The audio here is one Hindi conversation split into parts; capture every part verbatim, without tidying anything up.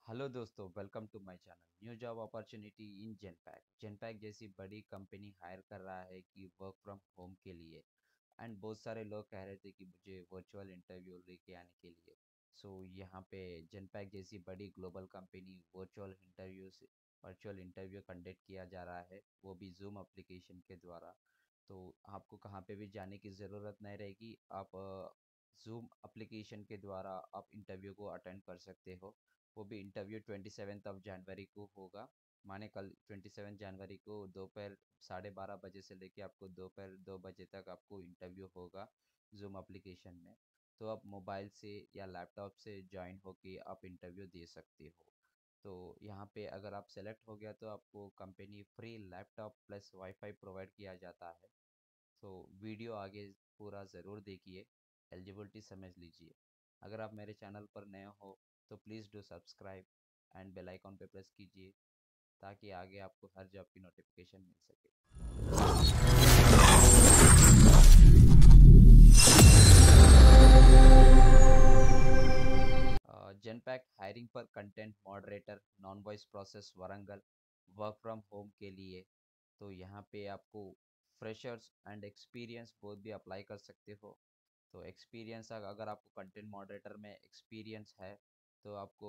हेलो दोस्तों, welcome to my channel. New job opportunity in Genpact Genpact जैसी बड़ी कंपनी हायर कर रहा है कि वर्क फ्रॉम होम के लिए। एंड बहुत सारे लोग कह रहे थे कि मुझे वर्चुअल इंटरव्यू लेके आने के लिए। सो यहाँ पे जेनपैक जैसी बड़ी ग्लोबल कंपनी वर्चुअल इंटरव्यू से वर्चुअल इंटरव्यू कंडक्ट किया जा रहा है, वो भी जूम एप्लीकेशन के द्वारा। तो आपको कहाँ पे भी जाने की ज़रूरत नहीं रहेगी। आप जूम एप्लीकेशन के द्वारा आप इंटरव्यू को अटेंड कर सकते हो। वो भी interview twenty seventh of January को होगा। माने कल ट्वेंटी सेवन जनवरी को दोपहर साढ़े बारह बजे से लेके आपको दोपहर दो बजे तक आपको इंटरव्यू होगा जूम एप्लीकेशन में। तो आप मोबाइल से या लैपटॉप से ज्वाइन होके आप इंटरव्यू दे सकते हो। तो यहाँ पे अगर आप सेलेक्ट हो गया तो आपको company free laptop plus wifi provide किया जाता है। तो वीडियो आगे पूरा ज़रूर देखिए, एलिजिबिलिटी समझ लीजिए। अगर आप मेरे चैनल पर नए हो तो please do subscribe and bell icon पे प्रेस कीजिए, ताकि आगे आपको हर जॉब की नोटिफिकेशन मिल सके। जेनपैक हायरिंग पर content moderator non voice process Warangal work from home के लिए। तो यहाँ पे आपको फ्रेशर्स एंड एक्सपीरियंस बोथ भी अप्लाई कर सकते हो। तो एक्सपीरियंस अगर आपको कंटेंट मॉडरेटर में एक्सपीरियंस है तो आपको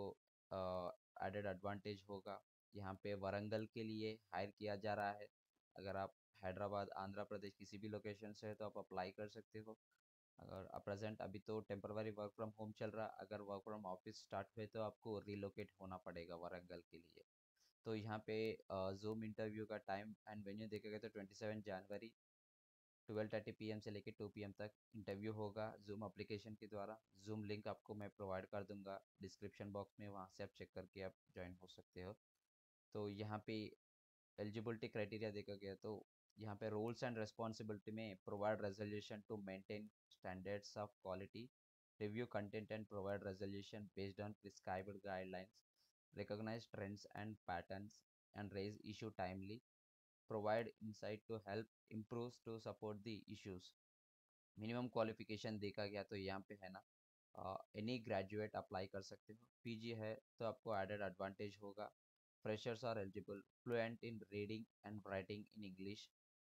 एडेड एडवांटेज होगा। यहाँ पे वरंगल के लिए हायर किया जा रहा है। अगर आप हैदराबाद आंध्र प्रदेश किसी भी लोकेशन से है तो आप अप्लाई कर सकते हो। अगर प्रेजेंट अभी तो टेम्पररी वर्क फ्रॉम होम चल रहा है, अगर वर्क फ्रॉम ऑफिस स्टार्ट हुए तो आपको रिलोकेट होना पड़ेगा वरंगल के लिए। तो यहाँ पे जूम इंटरव्यू का टाइम एंड वेन्यू देखेगा तो twenty seven January twelve thirty P M से लेकर टू पी एम तक इंटरव्यू होगा जूम एप्लीकेशन के द्वारा। जूम लिंक आपको मैं प्रोवाइड कर दूंगा डिस्क्रिप्शन बॉक्स में, वहाँ से आप चेक करके आप ज्वाइन हो सकते हो। तो यहाँ पे एलिजिबिलिटी क्राइटेरिया देखा गया तो यहाँ पे रोल्स एंड रिस्पॉन्सिबिलिटी में provide resolution to maintain standards of quality, review content and provide resolution based on prescribed guidelines, recognize trends and patterns and raise issue timely, provide insight to help improve to support the issues। Minimum qualification देखा गया तो यहाँ पे है ना, एनी ग्रेजुएट अप्लाई कर सकते हो। पीजी है तो आपको एडेड एडवांटेज होगा। Freshers are eligible, fluent in reading and writing in English.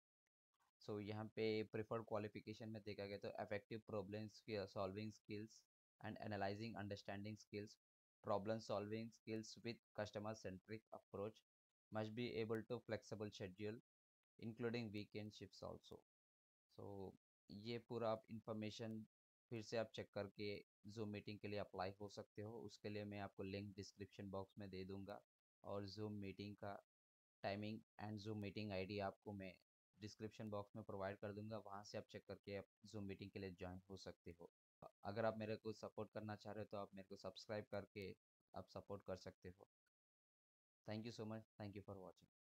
So यहाँ पे प्रिफर्ड क्वालिफिकेशन में देखा गया तो effective problem solving skills and analysing understanding skills, problem solving skills with customer centric approach, must be able to flexible schedule including weekend shifts also. So ये पूरा आप इंफॉर्मेशन फिर से आप चेक करके जूम मीटिंग के लिए अप्लाई हो सकते हो। उसके लिए मैं आपको लिंक डिस्क्रिप्शन बॉक्स में दे दूंगा, और जूम मीटिंग का timing and Zoom meeting ID आपको मैं डिस्क्रिप्शन बॉक्स में प्रोवाइड कर दूंगा। वहाँ से आप चेक करके आप जूम मीटिंग के लिए ज्वाइन हो सकते हो। अगर आप मेरे को सपोर्ट करना चाह रहे हो तो आप मेरे को सब्सक्राइब करके आप सपोर्ट कर सकते हो। Thank you so much, thank you for watching.